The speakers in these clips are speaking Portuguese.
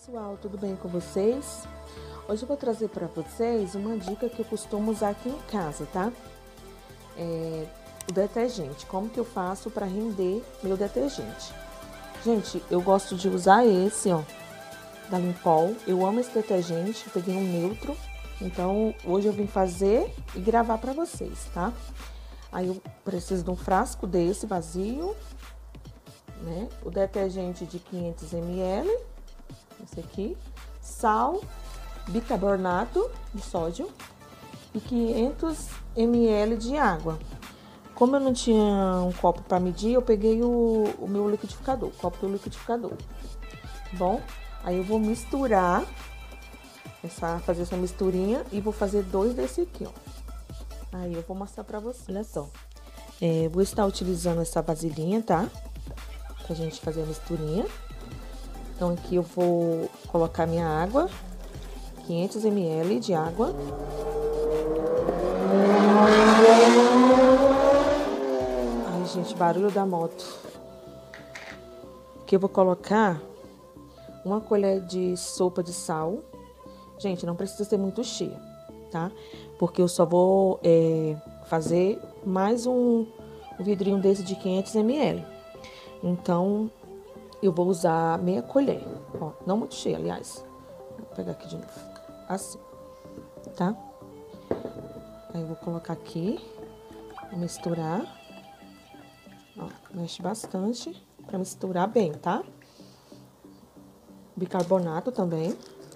Pessoal, tudo bem com vocês? Hoje eu vou trazer para vocês uma dica que eu costumo usar aqui em casa, tá? O detergente, como que eu faço para render meu detergente. Gente, eu gosto de usar esse, ó, da Limpol. Eu amo esse detergente, eu peguei um neutro, então hoje eu vim fazer e gravar para vocês, tá? Aí eu preciso de um frasco desse vazio, né? O detergente de 500 ml, esse aqui, sal, bicarbonato de sódio e 500 ml de água. Como eu não tinha um copo para medir, eu peguei o meu liquidificador, o copo do liquidificador. Bom, aí eu vou misturar, fazer essa misturinha e vou fazer 2 desse aqui, ó. Aí eu vou mostrar pra vocês. Olha só, vou estar utilizando essa vasilhinha, tá? Pra gente fazer a misturinha. Então aqui eu vou colocar minha água, 500 ml de água. Ai, gente, barulho da moto. Aqui eu vou colocar uma colher de sopa de sal. Gente, não precisa ser muito cheia, tá? Porque eu só vou fazer mais um vidrinho desse de 500 ml. Então, eu vou usar meia colher, ó, não muito cheia, aliás. Vou pegar aqui de novo, assim, tá? Aí eu vou colocar aqui, vou misturar, ó, mexe bastante pra misturar bem, tá? Bicarbonato também.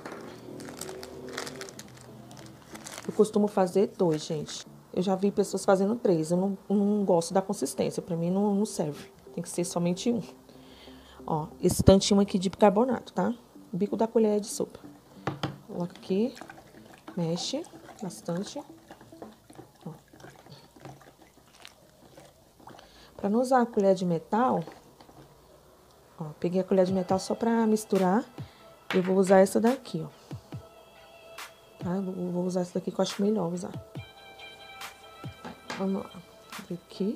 Eu costumo fazer 2, gente. Eu já vi pessoas fazendo 3, eu não gosto da consistência, pra mim não serve, tem que ser somente 1. Ó, esse tantinho aqui de bicarbonato, tá? O bico da colher de sopa. Coloca aqui, mexe bastante. Ó. Pra não usar a colher de metal, ó, peguei a colher de metal só pra misturar. Eu vou usar essa daqui, ó. Tá? Eu vou usar essa daqui que eu acho melhor usar. Vamos lá. Aqui.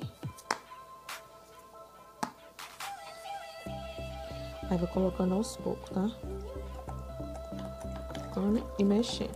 Aí vou colocando aos poucos, tá? E mexendo.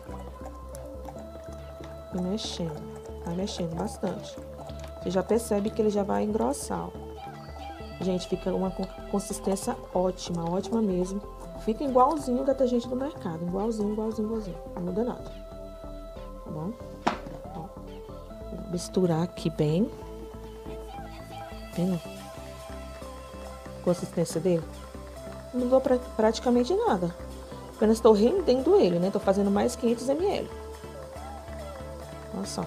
E mexendo. Vai mexendo bastante. Você já percebe que ele já vai engrossar, ó. Gente, fica uma consistência ótima, ótima mesmo. Fica igualzinho o detergente do mercado. Igualzinho. Não muda nada. Tá bom? Ó. Vou misturar aqui bem. Vendo? A consistência dele. Não mudou praticamente nada. Apenas estou rendendo ele, né? Tô fazendo mais 500 ml. Olha só.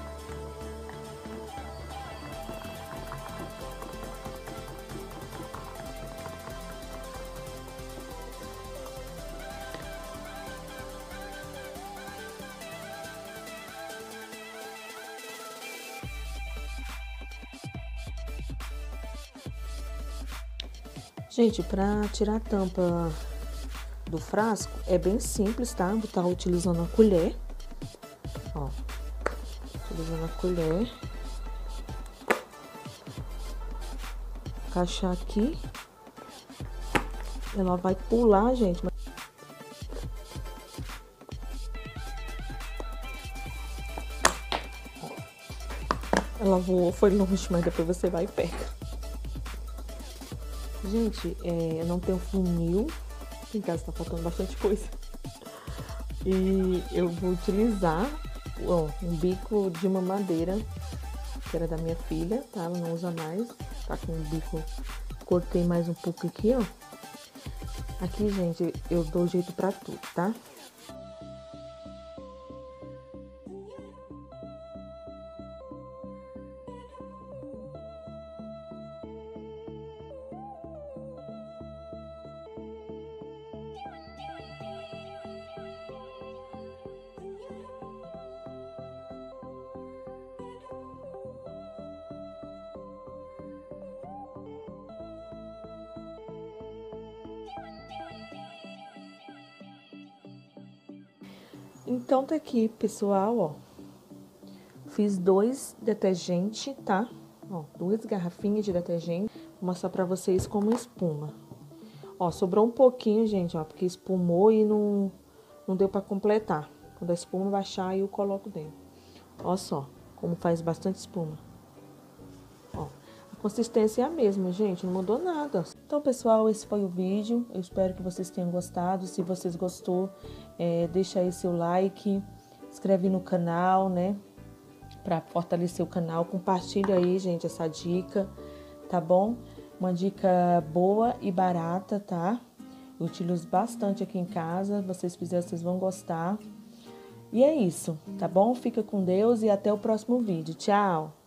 Gente, para tirar a tampa do frasco é bem simples, tá? Vou estar utilizando a colher. Ó, utilizando a colher. Encaixar aqui. Ela vai pular, gente. Ela voou, foi longe, mas depois você vai e pega. Gente, eu não tenho funil. Em casa tá faltando bastante coisa. E eu vou utilizar, ó, um bico de mamadeira, que era da minha filha, tá? Ela não usa mais. Tá com o bico, cortei mais um pouco aqui, ó. Aqui, gente, eu dou jeito pra tudo, tá? Então, tá aqui, pessoal, ó. Fiz 2 detergentes, tá? Ó, 2 garrafinhas de detergente. Vou mostrar pra vocês como espuma. Ó, sobrou um pouquinho, gente, ó, porque espumou e não deu pra completar. Quando a espuma baixar, eu coloco dentro. Ó só, como faz bastante espuma. Ó, a consistência é a mesma, gente, não mudou nada. Então, pessoal, esse foi o vídeo. Eu espero que vocês tenham gostado. Se vocês gostou, deixa aí seu like, inscreve no canal, né? Pra fortalecer o canal. Compartilha aí, gente, essa dica, tá bom? Uma dica boa e barata, tá? Eu utilizo bastante aqui em casa. Vocês fizerem, vocês vão gostar. E é isso, tá bom? Fica com Deus e até o próximo vídeo. Tchau!